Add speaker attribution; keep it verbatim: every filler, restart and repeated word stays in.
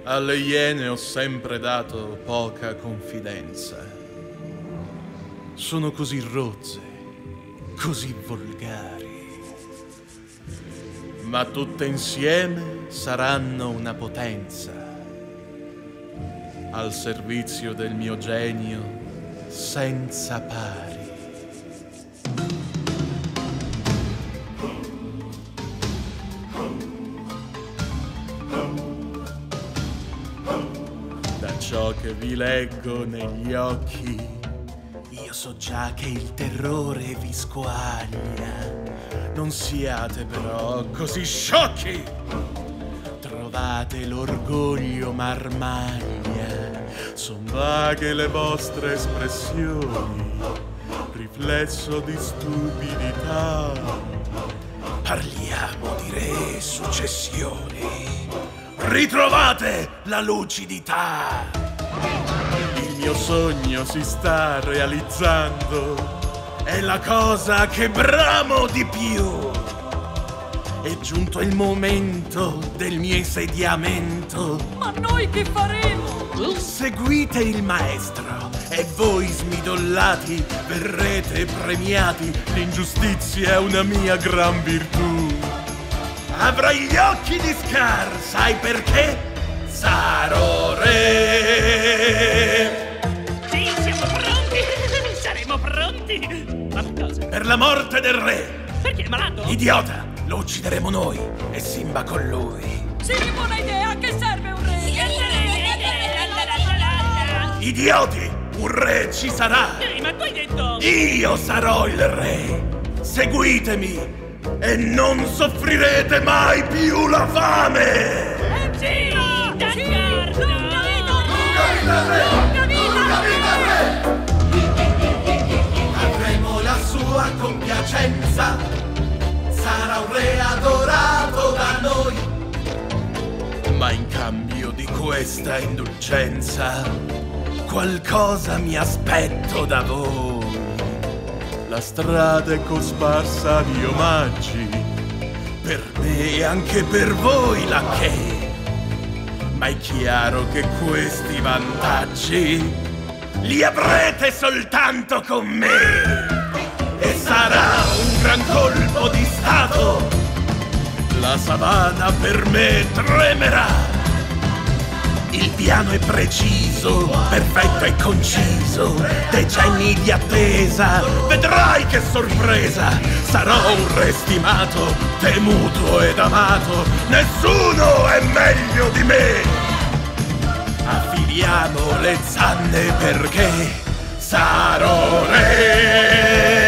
Speaker 1: Alle Iene ho sempre dato poca confidenza. Sono così rozze, così volgari. Ma tutte insieme saranno una potenza, al servizio del mio genio senza pari. Da ciò che vi leggo negli occhi, io so già che il terrore vi squaglia. Non siate però così sciocchi. Trovate l'orgoglio marmaglia. Son vaghe le vostre espressioni, riflesso di stupidità. Parliamo di re e successioni. Ritrovate la lucidità. Il mio sogno si sta realizzando. È la cosa che bramo di più. È giunto il momento del mio insediamento.
Speaker 2: Ma noi che faremo?
Speaker 1: Seguite il maestro e voi smidollati verrete premiati. L'ingiustizia è una mia gran virtù. Avrai gli occhi di Scar, sai perché? Sarò re.
Speaker 2: Sì, siamo pronti. Saremo pronti. Ma per cosa?
Speaker 1: Per la morte del re.
Speaker 2: Perché è malato?
Speaker 1: Idiota, lo uccideremo noi e Simba con lui.
Speaker 2: Sì, buona idea. Che serve un re?
Speaker 1: Idioti, un re ci sarà.
Speaker 2: Ehi, ma tu hai detto...
Speaker 1: Io sarò il re. Seguitemi e non soffrirete mai più la fame.
Speaker 2: Sì, d'accordo. Lunga
Speaker 3: vita re! Lunga vita re!
Speaker 1: Avremo la sua compiacenza. Sarà un re adorato da noi. Ma in cambio di questa indulgenza, qualcosa mi aspetto da voi. La strada è cosparsa di omaggi, per me e anche per voi lacchè. Ma è chiaro che questi vantaggi li avrete soltanto con me. E sarà un gran colpo di stato. La savana per me tremerà. Il piano è preciso, perfetto e conciso. Decenni di attesa, vedrai che sorpresa. Sarò un re stimato, temuto ed amato. Nessuno è meglio di me. Affiliamo le zanne perché sarò re.